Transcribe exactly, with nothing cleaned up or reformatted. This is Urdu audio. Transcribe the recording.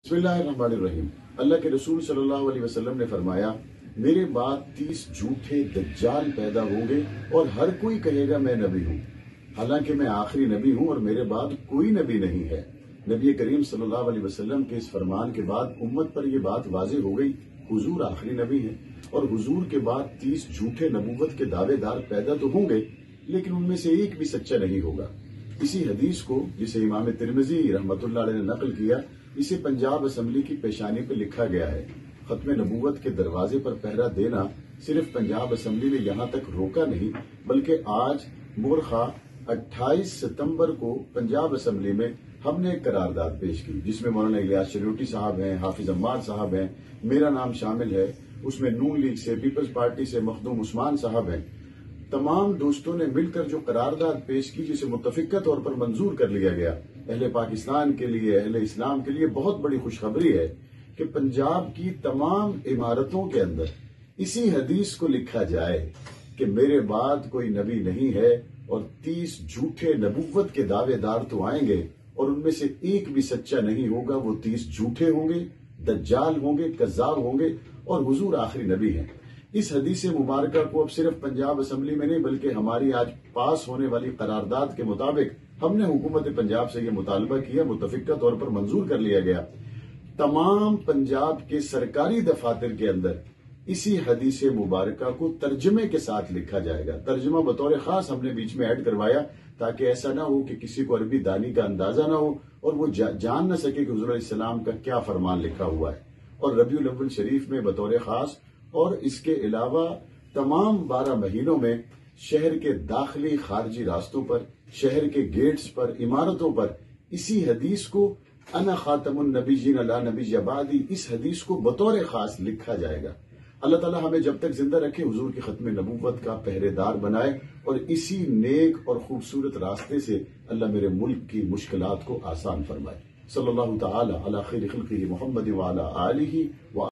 بسم اللہ الرحمن الرحیم۔ اللہ کے رسول صلی اللہ علیہ وسلم نے فرمایا، میرے بعد تیس جھوٹے دجال پیدا ہوں گے اور ہر کوئی کہے گا میں نبی ہوں، حالانکہ میں آخری نبی ہوں اور میرے بعد کوئی نبی نہیں ہے۔ نبی کریم صلی اللہ علیہ وسلم کے اس فرمان کے بعد امت پر یہ بات واضح ہو گئی، حضور آخری نبی ہیں اور حضور کے بعد تیس جھوٹے نبوت کے دعوے دار پیدا تو ہوں گے، لیکن ان میں سے ایک بھی سچا نہیں ہوگا۔ اسی حدیث کو جسے امام ترمذی رحمۃ اللہ علیہ نے نقل کیا، اسے پنجاب اسمبلی کی پیشانی پہ لکھا گیا ہے۔ ختم نبوت کے دروازے پر پہرا دینا صرف پنجاب اسمبلی نے یہاں تک روکا نہیں، بلکہ آج مورخہ اٹھائیس ستمبر کو پنجاب اسمبلی میں ہم نے ایک قرارداد پیش کی، جس میں مولانا الیاس چلوٹی صاحب ہیں، حافظ عمار صاحب ہیں، میرا نام شامل ہے۔ اس میں نون لیگ سے، پیپلز پارٹی سے مخدوم عثمان صاحب ہیں۔ تمام دوستوں نے مل کر جو قرارداد پیش کی، جسے متفقہ طور پر منظور کر لیا گیا، اہل پاکستان کے لیے، اہل اسلام کے لیے بہت بڑی خوشخبری ہے کہ پنجاب کی تمام عمارتوں کے اندر اسی حدیث کو لکھا جائے کہ میرے بعد کوئی نبی نہیں ہے اور تیس جھوٹے نبوت کے دعوے دار تو آئیں گے اور ان میں سے ایک بھی سچا نہیں ہوگا، وہ تیس جھوٹے ہوں گے، دجال ہوں گے، کذاب ہوں گے اور حضور آخری نبی ہیں۔ اس حدیث مبارکہ کو اب صرف پنجاب اسمبلی میں نہیں بلکہ ہماری آج پاس ہونے والی قرارداد کے مطابق ہم نے حکومت پنجاب سے یہ مطالبہ کیا، متفقہ طور پر منظور کر لیا گیا۔ تمام پنجاب کے سرکاری دفاتر کے اندر اسی حدیث مبارکہ کو ترجمے کے ساتھ لکھا جائے گا۔ ترجمہ بطور خاص ہم نے بیچ میں ایڈ کروایا تاکہ ایسا نہ ہو کہ کسی کو عربی دانی کا اندازہ نہ ہو اور وہ جان نہ سکے کہ حضور علیہ السلام کا کیا فرمان لکھا ہوا ہے۔ اور ربیع الاول شریف میں بطور خاص اور اس کے علاوہ تمام بارہ مہینوں میں شہر کے داخلی خارجی راستوں پر، شہر کے گیٹس پر، عمارتوں پر اسی حدیث کو انا خاتم النبیین لا نبی بعدی، اس حدیث کو بطور خاص لکھا جائے گا۔ اللہ تعالیٰ ہمیں جب تک زندہ رکھے حضور کی ختم نبوت کا پہرے دار بنائے اور اسی نیک اور خوبصورت راستے سے اللہ میرے ملک کی مشکلات کو آسان فرمائے۔ صلی اللہ تعالی علی خیر خلقہ محمد وعلی آلہ و